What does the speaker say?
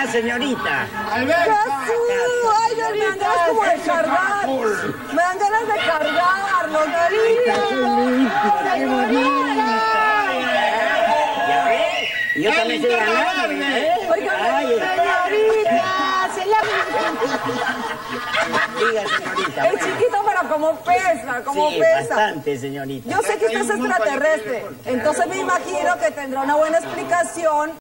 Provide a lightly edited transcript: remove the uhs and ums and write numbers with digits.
señorita. ¡Jesús! ¡Ay, Dios, me dan ganas como de cargar! ¡Me dan ganas de cargarlo, querido! ¡Señorita! ¿Ya ves? Yo también soy ganado, Oiga, señorita, se la... Diga, señorita. Es chiquito, pero como pesa, como sí, pesa. Bastante, señorita. Yo sé que usted es extraterrestre, entonces me imagino que tendrá una buena explicación